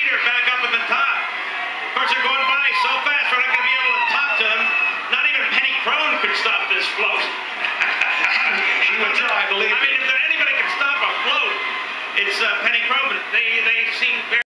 leader back up at the top. Of course, they're going by so fast, we're not going to be able to talk to them. Not even Penny Crone could stop this float. She would try, believe me. I mean, if anybody can stop a float, it's Penny Crone. They seem very